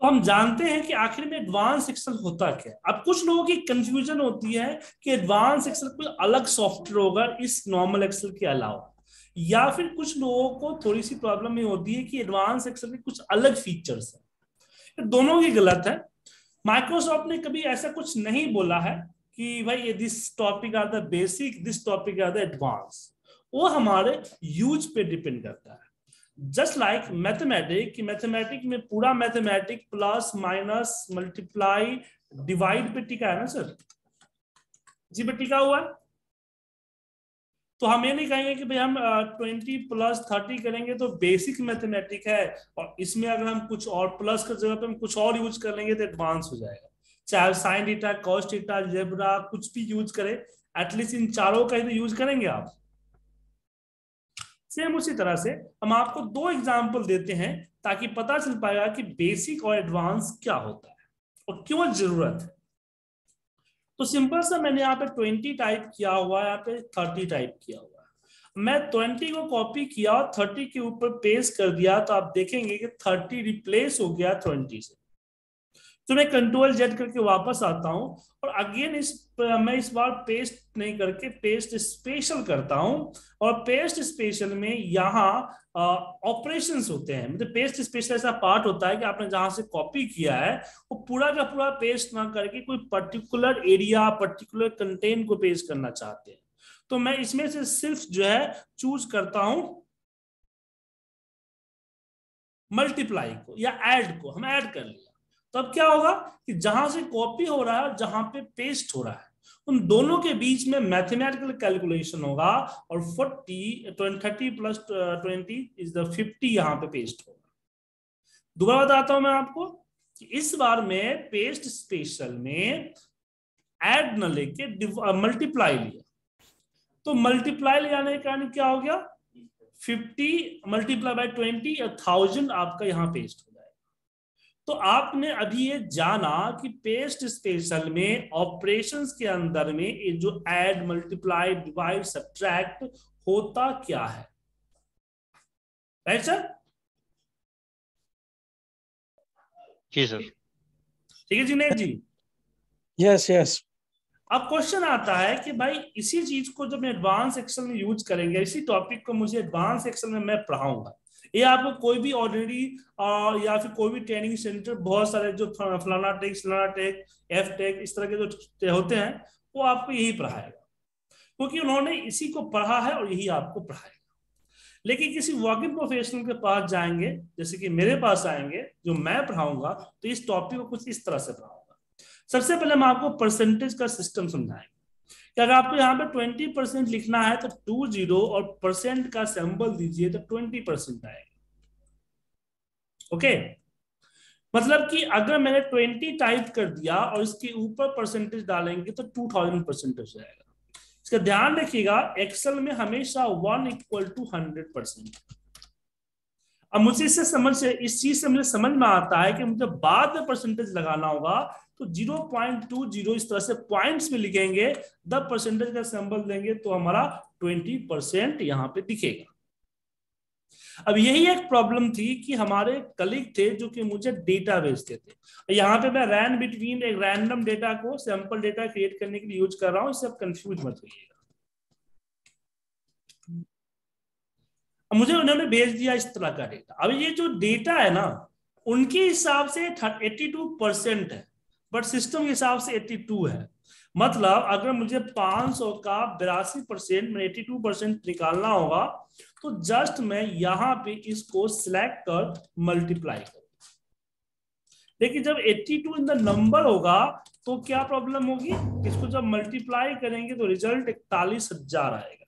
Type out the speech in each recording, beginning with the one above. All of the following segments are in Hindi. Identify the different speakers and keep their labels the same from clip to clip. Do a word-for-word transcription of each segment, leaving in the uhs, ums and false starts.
Speaker 1: हम जानते हैं कि आखिर में एडवांस एक्सेल होता क्या है। अब कुछ लोगों की कंफ्यूजन होती है कि एडवांस एक्सेल कोई अलग सॉफ्टवेयर होगा इस नॉर्मल एक्सेल के अलावा, या फिर कुछ लोगों को थोड़ी सी प्रॉब्लम ये होती है कि एडवांस एक्सेल के कुछ अलग फीचर्स हैं। दोनों ही गलत है। माइक्रोसॉफ्ट ने कभी ऐसा कुछ नहीं बोला है कि भाई ये this topic are the basic, this topic are the advance. वो हमारे यूज पे डिपेंड करता है। जस्ट लाइक मैथमेटिक कि मैथमेटिक में पूरा mathematic plus minus multiply divide पे टिका है ना सर, जी पे टिका हुआ है। तो हम ये नहीं कहेंगे कि भाई हम ट्वेंटी प्लस थर्टी करेंगे तो बेसिक मैथमेटिक है, और इसमें अगर हम कुछ और प्लस की जगह पे हम कुछ और यूज कर लेंगे तो एडवांस हो जाएगा। चाहे sine theta, cos theta, algebra कुछ भी यूज करें, एटलीस्ट इन चारों का ही तो यूज करेंगे आप। सेम उसी तरह से हम आपको दो एग्जाम्पल देते हैं ताकि पता चल पाएगा कि बेसिक और एडवांस क्या होता है और क्यों जरूरत है। तो सिंपल सा मैंने यहाँ पे ट्वेंटी टाइप किया हुआ है, यहाँ पे थर्टी टाइप किया हुआ है। मैं ट्वेंटी को कॉपी किया और थर्टी के ऊपर पेस्ट कर दिया, तो आप देखेंगे कि थर्टी रिप्लेस हो गया ट्वेंटी से। तो मैं कंट्रोल जेड करके वापस आता हूं और अगेन इस मैं इस बार पेस्ट नहीं करके पेस्ट स्पेशल करता हूं, और पेस्ट स्पेशल में यहाँ ऑपरेशंस होते हैं। मतलब पेस्ट स्पेशल ऐसा पार्ट होता है कि आपने जहां से कॉपी किया है वो पूरा का पूरा पेस्ट ना करके कोई पर्टिकुलर एरिया, पर्टिकुलर कंटेंट को पेस्ट करना चाहते हैं। तो मैं इसमें से सिर्फ जो है चूज करता हूं मल्टीप्लाई को या ऐड को, हम ऐड कर लिया। तो अब क्या होगा कि जहां से कॉपी हो रहा है और जहां पे पेस्ट हो रहा है उन दोनों के बीच में मैथमेटिकल कैलकुलेशन होगा, और forty thirty plus twenty is the fifty यहां पे पेस्ट होगा। दोबारा बताता हूं मैं आपको कि इस बार में पेस्ट स्पेशल में ऐड न लेके मल्टीप्लाई लिया, तो मल्टीप्लाई ले जाने के कारण क्या हो गया, फिफ्टी मल्टीप्लाई बाय ट्वेंटी या थाउजेंड आपका यहां पेस्ट हो जाएगा। तो आपने अभी ये जाना कि पेस्ट स्पेशल में ऑपरेशंस के अंदर में ये जो ऐड, मल्टीप्लाई, डिवाइड, सब्ट्रैक्ट होता क्या है। Right sir?
Speaker 2: जी सर।
Speaker 1: ठीक है जिनेश जी?
Speaker 3: Yes yes.
Speaker 1: अब क्वेश्चन आता है कि भाई इसी चीज को जब एडवांस एक्सेल में यूज करेंगे, इसी टॉपिक को मुझे एडवांस एक्सेल में मैं पढ़ाऊंगा, ये आपको कोई भी ऑर्डिनरी या फिर कोई भी ट्रेनिंग सेंटर, बहुत सारे जो फलाना टेक, फलाना टेक, एफ टेक, इस तरह के जो होते हैं वो आपको यही पढ़ाएगा, क्योंकि उन्होंने इसी को पढ़ा है और यही आपको पढ़ाएगा। लेकिन किसी वर्किंग प्रोफेशनल के पास जाएंगे, जैसे कि मेरे पास आएंगे, जो मैं पढ़ाऊंगा, तो इस टॉपिक को कुछ इस तरह से पढ़ाऊंगा। सबसे पहले हम आपको परसेंटेज का सिस्टम समझाएंगे कि अगर आपको यहाँ पे ट्वेंटी परसेंट लिखना है तो टू जीरो और परसेंट का सिंबल दीजिए तो ट्वेंटी परसेंट आएगा। ओके, मतलब कि अगर मैंने ट्वेंटी टाइप कर दिया और इसके ऊपर परसेंटेज डालेंगे तो टू थाउजेंड परसेंटेज आएगा। इसका ध्यान रखिएगा, एक्सेल में हमेशा one equal to hundred percent. अब मुझे इससे समझ से इस चीज से मुझे समझ में आता है कि मुझे बाद में परसेंटेज लगाना होगा तो जीरो पॉइंट टू जीरो इस तरह से पॉइंट्स में लिखेंगे, जब परसेंटेज का सिंबल देंगे तो हमारा ट्वेंटी परसेंट यहां पे दिखेगा। अब यही एक प्रॉब्लम थी कि हमारे कलीग थे जो कि मुझे डेटा भेजते थे। यहाँ पे मैं रैन बिटवीन एक रैंडम डेटा को सैंपल डेटा क्रिएट करने के लिए यूज कर रहा हूँ, इससे आप कंफ्यूज मत होइएगा। मुझे उन्होंने भेज दिया इस तरह का डेटा। अब ये जो डेटा है ना, उनके हिसाब से एट्टी टू परसेंट है, बट सिस्टम के हिसाब से एट्टी टू है। मतलब अगर मुझे पाँच सौ का बिरासी परसेंट में एट्टी टू परसेंट निकालना होगा तो जस्ट मैं यहां पे इसको सिलेक्ट कर मल्टीप्लाई करूं। लेकिन जब eighty two in the number होगा तो क्या प्रॉब्लम होगी, इसको जब मल्टीप्लाई करेंगे तो रिजल्ट इकतालीस हजार आएगा।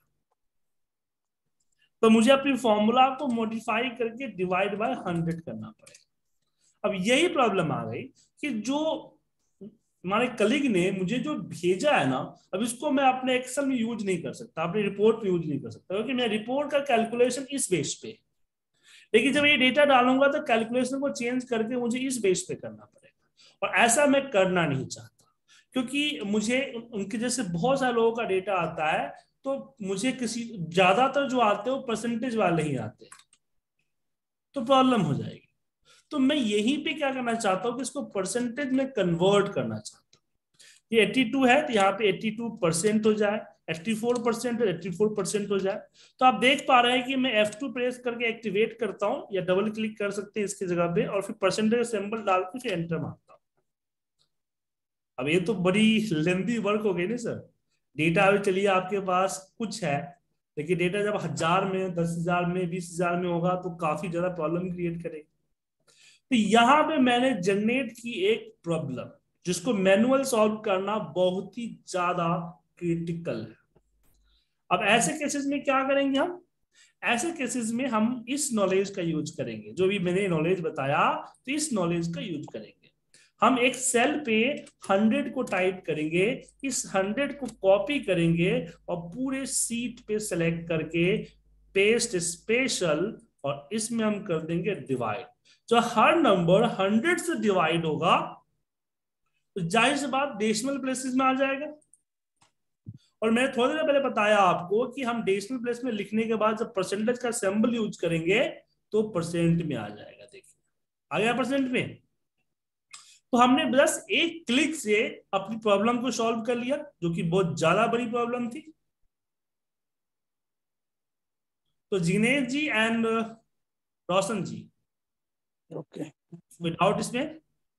Speaker 1: तो मुझे अपनी फॉर्मूला को मॉडिफाई करके डिवाइड बाय हंड्रेड करना पड़ेगा। अब यही प्रॉब्लम आ गई कि जो हमारे कलीग ने मुझे जो भेजा है ना, अब इसको मैं अपने एक्सेल में यूज नहीं कर सकता, अपनी रिपोर्ट में यूज नहीं कर सकता, क्योंकि मेरा रिपोर्ट का कैलकुलेशन इस बेस पे। लेकिन जब ये डेटा डालूंगा तो कैलकुलेशन को चेंज करके मुझे इस बेस पे करना पड़ेगा, और ऐसा मैं करना नहीं चाहता, क्योंकि मुझे उनके जैसे बहुत सारे लोगों का डेटा आता है, तो मुझे किसी ज्यादातर जो आते हैं वो परसेंटेज वाले ही आते हैं, तो प्रॉब्लम हो जाएगी। तो मैं यहीं पे क्या करना चाहता हूँ कि इसको परसेंटेज में कन्वर्ट करना चाहता हूँ। ये बयासी है तो यहाँ पे बयासी परसेंट हो जाए, चौरासी परसेंट और चौरासी परसेंट हो जाए। तो आप देख पा रहे हैं कि मैं एफ टू प्रेस करके एक्टिवेट करता हूँ, या डबल क्लिक कर सकते हैं इसकी जगह पे, और फिर परसेंटेज सिंबल डाल के फिर एंटर मारता हूँ। अब ये तो बड़ी लेंथी वर्क हो गई ना सर। डेटा अभी चलिए आपके पास कुछ है, लेकिन डेटा जब हजार में, दस हजार में, बीस हजार में होगा तो काफी ज्यादा प्रॉब्लम क्रिएट करेगा। तो यहां पे मैंने जनरेट की एक प्रॉब्लम जिसको मैनुअल सॉल्व करना बहुत ही ज्यादा क्रिटिकल है। अब ऐसे केसेस में क्या करेंगे हम? ऐसे केसेस में हम इस नॉलेज का यूज करेंगे, जो भी मैंने नॉलेज बताया, तो इस नॉलेज का यूज करेंगे। हम एक सेल पे हंड्रेड को टाइप करेंगे, इस हंड्रेड को कॉपी करेंगे और पूरे सीट पे सेलेक्ट करके पेस्ट स्पेशल, और इसमें हम कर देंगे डिवाइड। जो हर नंबर हंड्रेड से डिवाइड होगा तो जाहिर सी बात डेसिमल प्लेसेस में आ जाएगा। और मैंने थोड़ी देर पहले बताया आपको कि हम डेसिमल प्लेस में लिखने के बाद जब परसेंटेज का सिंबल यूज करेंगे तो परसेंट में आ जाएगा। देखिए आ गया परसेंट में। तो हमने बस एक क्लिक से अपनी प्रॉब्लम को सॉल्व कर लिया, जो कि बहुत ज्यादा बड़ी प्रॉब्लम थी। तो Jinesh ji and Roshan ji,
Speaker 3: okay,
Speaker 1: without इसमें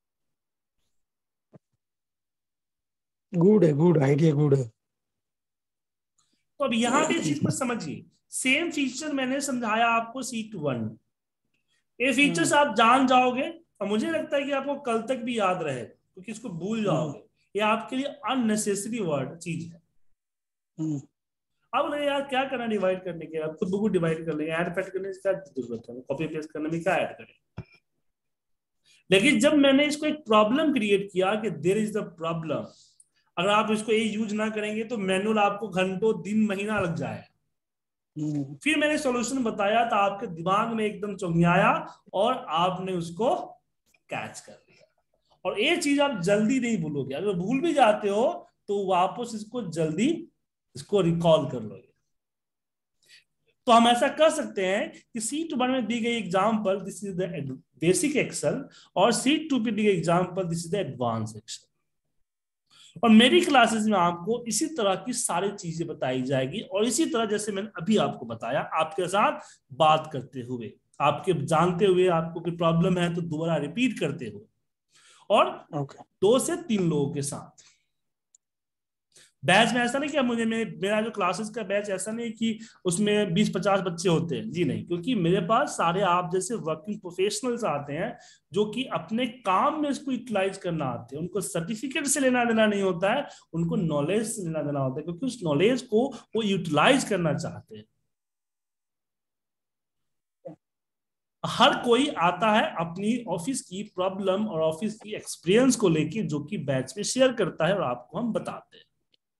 Speaker 3: गुड है, गुड आइडिया, गुड है।
Speaker 1: तो अब यहां भी चीज को समझिए, सेम फीचर मैंने समझाया आपको सीट वन। ये फीचर्स आप जान जाओगे और मुझे लगता है कि आपको कल तक भी याद रहेगा, क्योंकि इसको भूल जाओगे। ये आपके लिए अननेसेसरी वर्ड चीज है। अब नहीं यार क्या करना डिवाइड करने के, आप खुद को डिवाइड कर लेंगे, ऐड पैड करने से क्या जरूरत है, कॉपी पेस्ट करने में क्या ऐड करें। लेकिन जब मैंने इसको एक प्रॉब्लम क्रिएट किया कि देयर इज द प्रॉब्लम, अगर आप इसको ये यूज ना करेंगे तो मैनुअल आपको घंटों दिन महीना लग जाए। फिर मैंने सॉल्यूशन बताया तो आपके दिमाग में एकदम चौंधियाया और आपने उसको कैच कर लिया। और ये चीज आप जल्दी नहीं भूलोगे, अगर भूल भी जाते हो तो वापस इसको जल्दी इसको रिकॉल कर लोगे। तो हम ऐसा कर सकते हैं कि सीट वन में दी गई example this is the basic Excel, और सीट टू पे दी गई example this is the advance Excel. और मेरी क्लासेस में आपको इसी तरह की सारी चीजें बताई जाएगी, और इसी तरह जैसे मैंने अभी आपको बताया, आपके साथ बात करते हुए, आपके जानते हुए, आपको कोई प्रॉब्लम है तो दोबारा रिपीट करते हुए, और
Speaker 3: okay.
Speaker 1: दो से तीन लोगों के साथ। बैच में ऐसा नहीं कि मुझे मेरा जो क्लासेस का बैच ऐसा नहीं कि उसमें बीस पचास बच्चे होते हैं, जी नहीं, क्योंकि मेरे पास सारे आप जैसे वर्किंग प्रोफेशनल्स आते हैं जो कि अपने काम में इसको यूटिलाइज करना आते हैं। उनको सर्टिफिकेट से लेना देना नहीं होता है, उनको नॉलेज से लेना देना होता है, क्योंकि उस नॉलेज को वो यूटिलाइज करना चाहते हैं। हर कोई आता है अपनी ऑफिस की प्रॉब्लम और ऑफिस की एक्सपीरियंस को लेके, जो कि बैच में शेयर करता है और आपको हम बताते हैं,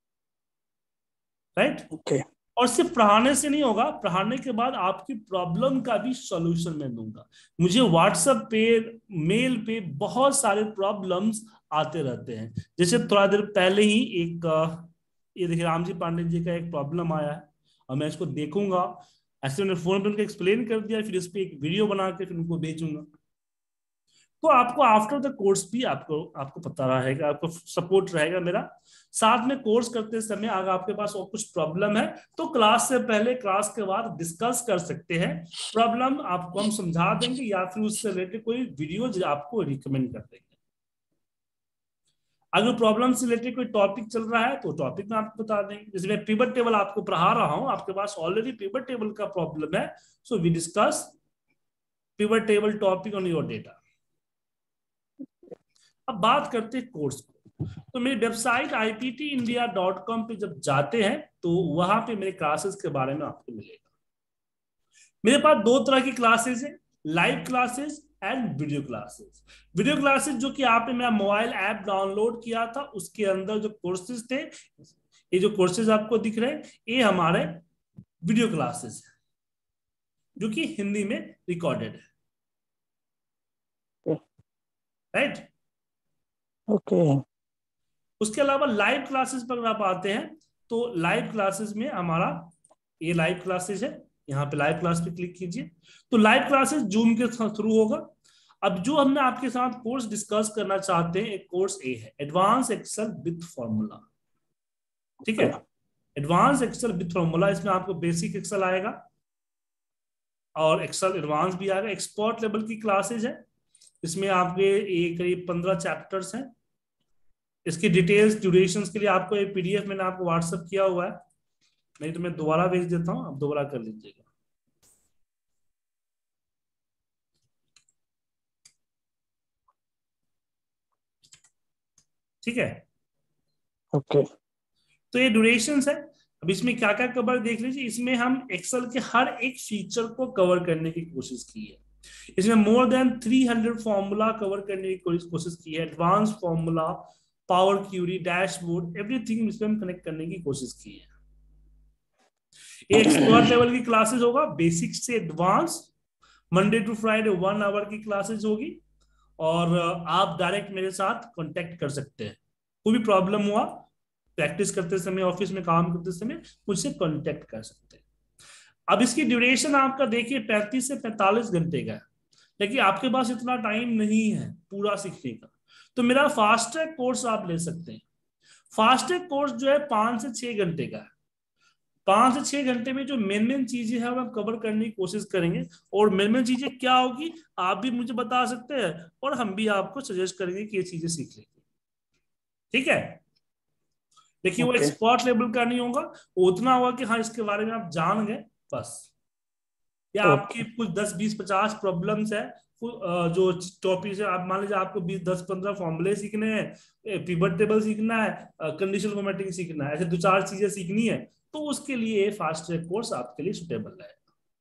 Speaker 1: राइट
Speaker 3: ओके।
Speaker 1: और सिर्फ पढ़ाने से नहीं होगा, पढ़ाने के बाद आपकी प्रॉब्लम का भी सॉल्यूशन मैं दूंगा। मुझे व्हाट्सएप पे, मेल पे बहुत सारे प्रॉब्लम्स आते रहते हैं। जैसे थोड़ा देर पहले ही एक ये देखिए राम जी पांडे जी का एक प्रॉब्लम आया है, और मैं इसको देखूंगा, ऐसे मैंने फोन पे उनको एक्सप्लेन कर दिया, फिर इस पे एक वीडियो बना के फिर उनको भेजूंगा। तो आपको आफ्टर द कोर्स भी आपको आपको पता रहेगा, आपको सपोर्ट रहेगा मेरा। साथ में कोर्स करते समय अगर आपके पास और कुछ प्रॉब्लम है तो क्लास से पहले, क्लास के बाद डिस्कस कर सकते हैं। प्रॉब्लम आपको हम समझा देंगे, या फिर उससे रिलेटेड कोई वीडियो आपको रिकमेंड कर देंगे। अगर प्रॉब्लम से रिलेटेड कोई टॉपिक चल रहा है तो टॉपिक में आपको बता देंगे। जैसे मैं पिवट टेबल आपको पढ़ा रहा हूं, आपके पास ऑलरेडी पिवट टेबल का प्रॉब्लम है, so we discuss pivot table topic on your data. अब बात करते हैं कोर्स को। तो मेरी website I P T India dot com पे जब जाते हैं तो वहां पे मेरे क्लासेस के बारे में आपको मिलेगा। मेरे पास दो तरह की क्लासेस है, live classes and video classes. Video classes जो कि आपने मेरा मोबाइल ऐप डाउनलोड किया था, उसके अंदर जो कोर्सेज थे, ये जो कोर्सेज आपको दिख रहे हैं, ये हमारे वीडियो क्लासेस है जो कि हिंदी में रिकॉर्डेड है, राइट
Speaker 3: ओके।
Speaker 1: उसके अलावा लाइव क्लासेस पर आप आते हैं तो लाइव क्लासेस में हमारा ये लाइव क्लासेस है, यहाँ पे लाइव क्लास पे क्लिक कीजिए। तो लाइव क्लासेस जूम के थ्रू होगा। अब जो हमने आपके साथ कोर्स डिस्कस करना चाहते हैं, एक कोर्स ए है एडवांस एक्सेल विथ फॉर्मूला। ठीक है, एडवांस एक्सेल विथ फॉर्मूला। इसमें आपको बेसिक एक्सेल आएगा और एक्सेल एडवांस भी आएगा। एक्सपर्ट लेवल की क्लासेज है, इसमें आपके एक करीब पंद्रह चैप्टर्स हैं। इसकी डिटेल्स ड्यूरेशंस के लिए आपको एक पीडीएफ मैंने आपको व्हाट्सएप किया हुआ है, नहीं तो मैं दोबारा भेज देता हूं, आप दोबारा कर लीजिएगा। ठीक है,
Speaker 3: ओके
Speaker 1: तो ये ड्यूरेशंस है। अब इसमें क्या क्या कवर देख लीजिए। इसमें हम एक्सेल के हर एक फीचर को कवर करने की कोशिश की है। इसमें मोर देन तीन सौ फॉर्मूला कवर करने की कोशिश की है। Advance formula, power query, dashboard, everything इसमें हम कनेक्ट करने की कोशिश की है। ये एक्सपर्ट लेवल की क्लासेस होगा, बेसिक से advance, Monday to Friday one hour की क्लासेस होगी। और आप डायरेक्ट मेरे साथ कांटेक्ट कर सकते हैं, कोई भी प्रॉब्लम हुआ प्रैक्टिस करते समय, ऑफिस में काम करते समय मुझसे कांटेक्ट कर सकते हैं। अब इसकी ड्यूरेशन आपका देखिए पैंतीस से पैंतालीस घंटे का है, लेकिन आपके पास इतना टाइम नहीं है पूरा सीखने का, तो मेरा फास्ट ट्रैक कोर्स आप ले सकते हैं। फास्ट ट्रैक कोर्स जो है पांच से छह घंटे का है। पांच से छह घंटे में जो मेन मेन चीजें हैं वो हम कवर करने की कोशिश करेंगे। और मेन मेन चीजें क्या होगी आप भी मुझे बता सकते हैं और हम भी आपको सजेस्ट करेंगे कि ये चीजें सीख लेंगे। ठीक है, देखिए वो
Speaker 3: Okay.
Speaker 1: एक्सपर्ट लेवल का नहीं होगा, उतना होगा कि हाँ इसके बारे में आप जान गए बस, या
Speaker 3: Okay.
Speaker 1: आपकी कुछ दस बीस पचास प्रॉब्लम्स है जो टॉपिक है। आप मान लीजिए आपको बीस दस पंद्रह फॉर्मूले सीखने हैं, पिवट टेबल सीखना है, कंडीशनल फॉर्मेटिंग सीखना है, ऐसे दो चार चीजें सीखनी है, तो उसके लिए फास्ट ट्रैक कोर्स आपके लिए सुटेबल है।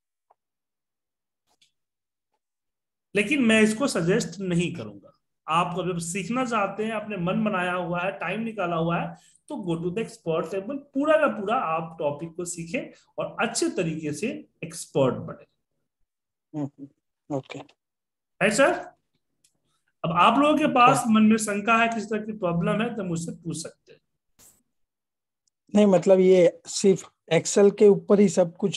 Speaker 1: लेकिन मैं इसको सजेस्ट नहीं करूंगा। आप अगर सीखना चाहते हैं, आपने मन बनाया हुआ है, टाइम निकाला हुआ है, तो go to the expert level, पूरा का पूरा आप टॉपिक को सीखें और अच्छे तरीके से एक्सपर्ट बने।
Speaker 3: ओके
Speaker 1: है सर। अब आप लोगों के पास मन में शंका है, किस तरह की प्रॉब्लम है, तो मुझसे पूछ सकते हैं।
Speaker 3: नहीं मतलब ये सिर्फ एक्सेल के ऊपर ही सब कुछ